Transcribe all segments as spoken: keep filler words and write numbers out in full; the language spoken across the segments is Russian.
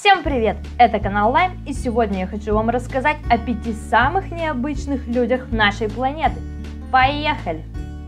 Всем привет! Это канал Лайм, и сегодня я хочу вам рассказать о пяти самых необычных людях нашей планеты. Поехали!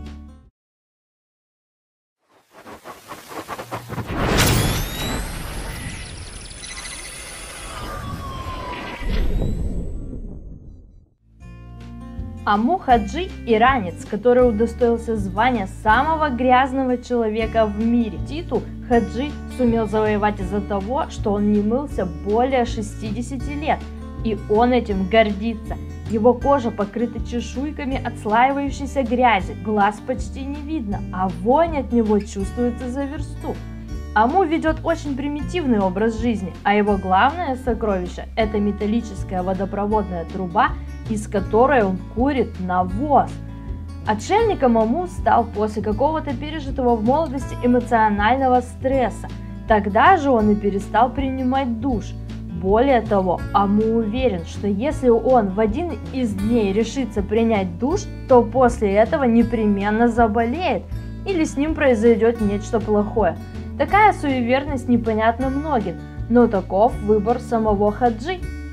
Аму Хаджи – иранец, который удостоился звания самого грязного человека в мире. Титул Хаджи сумел завоевать из-за того, что он не мылся более шестидесяти лет, и он этим гордится. Его кожа покрыта чешуйками отслаивающейся грязи, глаз почти не видно, а вонь от него чувствуется за версту. Аму ведет очень примитивный образ жизни, а его главное сокровище – это металлическая водопроводная труба, из которой он курит навоз. Отшельником Аму стал после какого-то пережитого в молодости эмоционального стресса. Тогда же он и перестал принимать душ. Более того, Аму уверен, что если он в один из дней решится принять душ, то после этого непременно заболеет или с ним произойдет нечто плохое. Такая суеверность непонятна многим, но таков выбор самого Хаджи.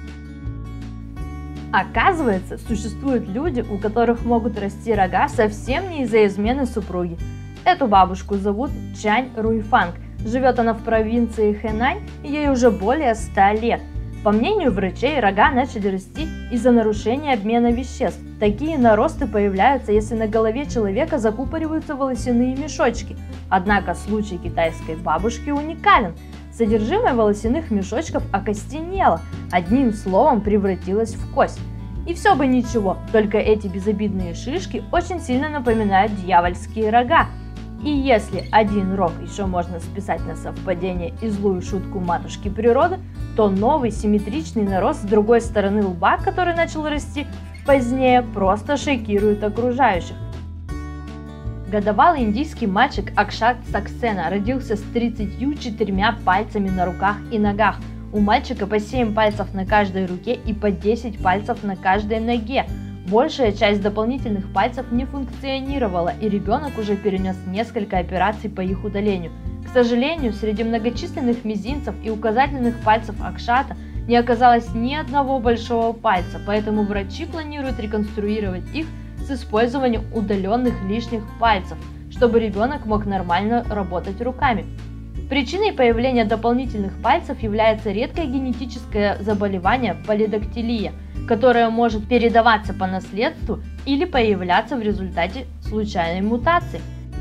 Оказывается, существуют люди, у которых могут расти рога совсем не из-за измены супруги. Эту бабушку зовут Чань Руйфанг. Живет она в провинции Хэнань, и ей уже более ста лет. По мнению врачей, рога начали расти из-за нарушения обмена веществ. Такие наросты появляются, если на голове человека закупориваются волосяные мешочки. Однако случай китайской бабушки уникален. Содержимое волосяных мешочков окостенело, одним словом превратилось в кость. И все бы ничего, только эти безобидные шишки очень сильно напоминают дьявольские рога. И если один рог еще можно списать на совпадение и злую шутку матушки природы, то новый симметричный нарост с другой стороны лба, который начал расти позднее, просто шокирует окружающих. Годовалый индийский мальчик Акшат Саксена родился с тридцатью четырьмя пальцами на руках и ногах. У мальчика по семь пальцев на каждой руке и по десять пальцев на каждой ноге. Большая часть дополнительных пальцев не функционировала, и ребенок уже перенес несколько операций по их удалению. К сожалению, среди многочисленных мизинцев и указательных пальцев Акшата не оказалось ни одного большого пальца, поэтому врачи планируют реконструировать их с использованием удаленных лишних пальцев, чтобы ребенок мог нормально работать руками. Причиной появления дополнительных пальцев является редкое генетическое заболевание полидактилия, которое может передаваться по наследству или появляться в результате случайной мутации.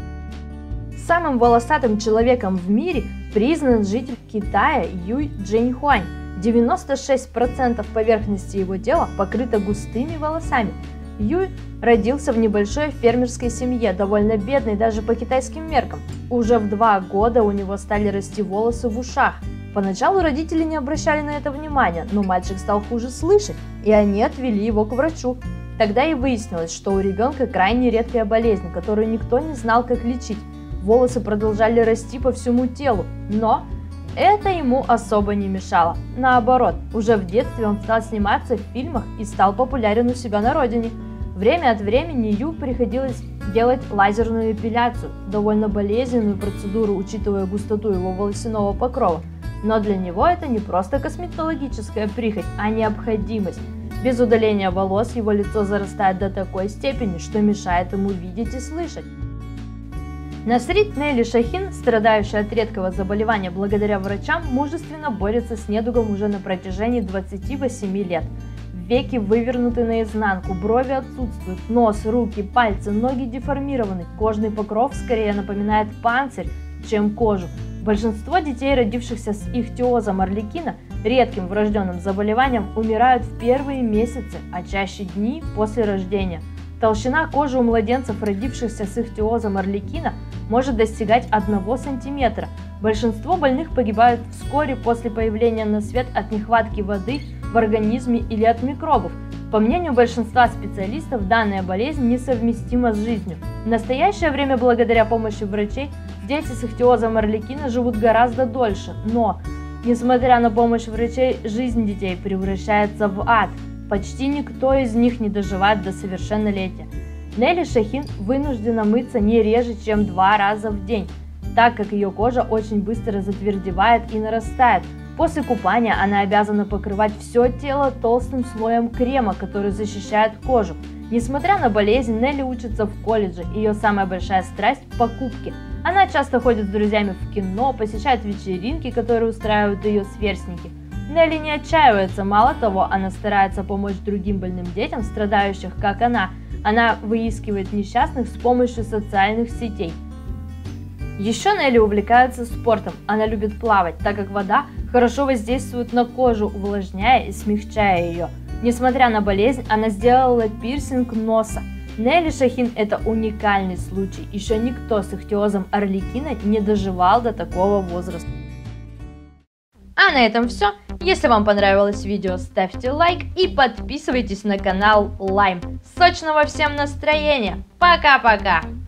Самым волосатым человеком в мире признан житель Китая Юй Джэньхуань. девяносто шесть процентов поверхности его тела покрыто густыми волосами. Юй родился в небольшой фермерской семье, довольно бедной даже по китайским меркам. Уже в два года у него стали расти волосы в ушах. Поначалу родители не обращали на это внимания, но мальчик стал хуже слышать, и они отвели его к врачу. Тогда и выяснилось, что у ребенка крайне редкая болезнь, которую никто не знал, как лечить. Волосы продолжали расти по всему телу, но это ему особо не мешало. Наоборот, уже в детстве он стал сниматься в фильмах и стал популярен у себя на родине. Время от времени Ю приходилось делать лазерную эпиляцию, довольно болезненную процедуру, учитывая густоту его волосяного покрова. Но для него это не просто косметологическая прихоть, а необходимость. Без удаления волос его лицо зарастает до такой степени, что мешает ему видеть и слышать. Насрит Нелли Шахин, страдающая от редкого заболевания благодаря врачам, мужественно борется с недугом уже на протяжении двадцати восьми лет. Веки вывернуты наизнанку, брови отсутствуют, нос, руки, пальцы, ноги деформированы, кожный покров скорее напоминает панцирь, чем кожу. Большинство детей, родившихся с ихтиозом Орликина, редким врожденным заболеванием, умирают в первые месяцы, а чаще дни после рождения. Толщина кожи у младенцев, родившихся с ихтиозом Орликина, может достигать одного сантиметра. Большинство больных погибают вскоре после появления на свет от нехватки воды в организме или от микробов. По мнению большинства специалистов, данная болезнь несовместима с жизнью. В настоящее время, благодаря помощи врачей, дети с ихтиозом Орликина живут гораздо дольше, но, несмотря на помощь врачей, жизнь детей превращается в ад. Почти никто из них не доживает до совершеннолетия. Нелли Шахин вынуждена мыться не реже, чем два раза в день, так как ее кожа очень быстро затвердевает и нарастает. После купания она обязана покрывать все тело толстым слоем крема, который защищает кожу. Несмотря на болезнь, Нелли учится в колледже, ее самая большая страсть – покупки. Она часто ходит с друзьями в кино, посещает вечеринки, которые устраивают ее сверстники. Нелли не отчаивается, мало того, она старается помочь другим больным детям, страдающих как она. Она выискивает несчастных с помощью социальных сетей. Еще Нелли увлекается спортом, она любит плавать, так как вода хорошо воздействует на кожу, увлажняя и смягчая ее. Несмотря на болезнь, она сделала пирсинг носа. Нелли Шахин – это уникальный случай, еще никто с ихтиозом Орликина не доживал до такого возраста. А на этом все. Если вам понравилось видео, ставьте лайк и подписывайтесь на канал Лайм. Сочного всем настроения! Пока-пока!